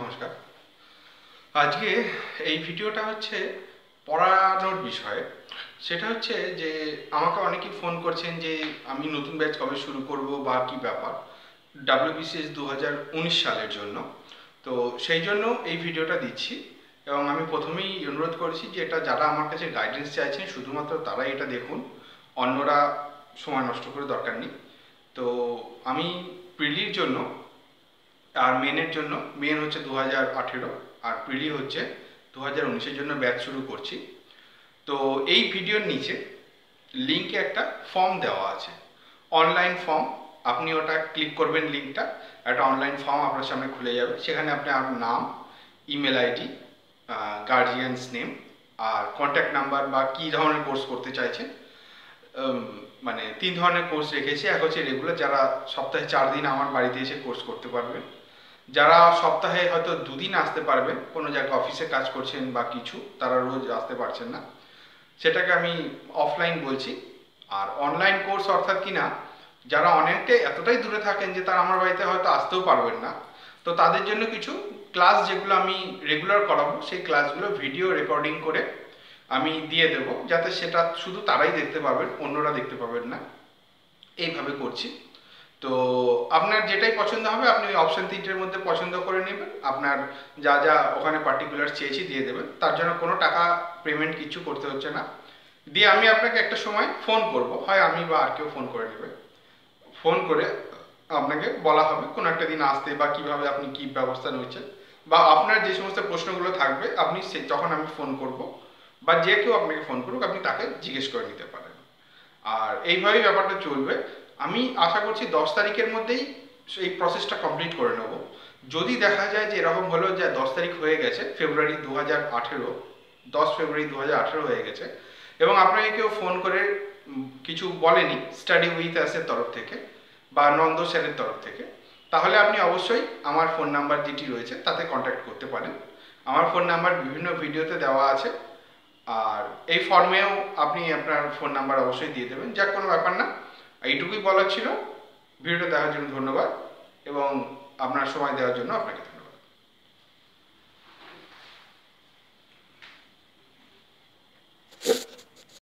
নমস্কার। আজকে এই ভিডিওটা হচ্ছে পড়ানোর বিষয়ে। সেটা হচ্ছে যে আমাকে অনেকেই ফোন করছেন যে আমি নতুন ব্যাচ কবে শুরু করব বা কি ব্যাপার, WBCS 2019 সালের জন্য। তো সেই জন্য এই ভিডিওটা দিচ্ছি এবং আমি প্রথমেই অনুরোধ করছি যে এটা যারা আমার কাছে গাইডেন্স চাইছেন শুধুমাত্র তারাই এটা দেখুন, অন্যরা সময় নষ্ট করে দরকার নেই। তো আমি প্রিলির জন্য আর মেনের জন্য, মেন হচ্ছে 2018 আর প্রিলি হচ্ছে 2019-এর জন্য ব্যাচ শুরু করছি। তো এই ভিডিওর নিচে লিঙ্কে একটা ফর্ম দেওয়া আছে, অনলাইন ফর্ম। আপনি ওটা ক্লিক করবেন, লিঙ্কটা একটা অনলাইন ফর্ম আপনার সামনে খুলে যাবে। সেখানে আপনি আপনার নাম, ইমেল আইডি, গার্জিয়ানস নেম আর কন্ট্যাক্ট নাম্বার বা কী ধরনের কোর্স করতে চাইছেন, মানে 3 ধরনের কোর্স রেখেছি। এক হচ্ছে রেগুলার, যারা সপ্তাহে 4 দিন আমার বাড়িতে এসে কোর্স করতে পারবেন। যারা সপ্তাহে হয়তো 2 দিন আসতে পারবেন, কোনো জায়গায় অফিসে কাজ করছেন বা কিছু, তারা রোজ আসতে পারছেন না, সেটাকে আমি অফলাইন বলছি। আর অনলাইন কোর্স অর্থাৎ কিনা যারা অনেকটাই এতটাই দূরে থাকেন যে তারা আমার বাড়িতে হয়তো আসতেও পারবেন না, তো তাদের জন্য কিছু ক্লাস যেগুলো আমি রেগুলার করাবো, সেই ক্লাসগুলো ভিডিও রেকর্ডিং করে আমি দিয়ে দেবো, যাতে সেটা শুধু তারাই দেখতে পাবেন, অন্যরা দেখতে পাবেন না। এইভাবে করছি। তো আপনার যেটাই পছন্দ হবে আপনি ওই অপশন 3টের মধ্যে পছন্দ করে নেবেন, আপনার যা যা ওখানে পার্টিকুলার চেয়েছি দিয়ে দেবেন। তার জন্য কোনো টাকা পেমেন্ট কিছু করতে হচ্ছে না। দিয়ে আমি আপনাকে একটা সময় ফোন করব, হয় আমি বা আর কেউ ফোন করে নেবে। ফোন করে আপনাকে বলা হবে কোনো একটা দিন আসতে, বা কিভাবে আপনি কি ব্যবস্থা নিচ্ছেন, বা আপনার যে সমস্ত প্রশ্নগুলো থাকবে আপনি যখন আমি ফোন করব বা যে কেউ আপনাকে ফোন করুক, আপনি তাকে জিজ্ঞেস করে নিতে পারেন। আর এইভাবেই ব্যাপারটা চলবে। আমি আশা করছি 10 তারিখের মধ্যেই এই প্রসেসটা কমপ্লিট করে নেব। যদি দেখা যায় যে এরকম হলো যে 10 তারিখ হয়ে গেছে, ফেব্রুয়ারি 2018, 10 ফেব্রুয়ারি 2018 হয়ে গেছে, এবং আপনাকে কেউ ফোন করে কিছু বলেনি স্টাডি উইথ অ্যাসের তরফ থেকে বা নন্দ স্যারের তরফ থেকে, তাহলে আপনি অবশ্যই আমার ফোন নাম্বার যেটি রয়েছে তাতে কন্ট্যাক্ট করতে পারেন। আমার ফোন নাম্বার বিভিন্ন ভিডিওতে দেওয়া আছে, আর এই ফর্মেও আপনি আপনার ফোন নাম্বার অবশ্যই দিয়ে দেবেন। যাক, কোনো ব্যাপার না, এইটুকুই বলার ছিল। ভিডিওটা দেখার জন্য ধন্যবাদ এবং আপনার সময় দেওয়ার জন্য আপনাকে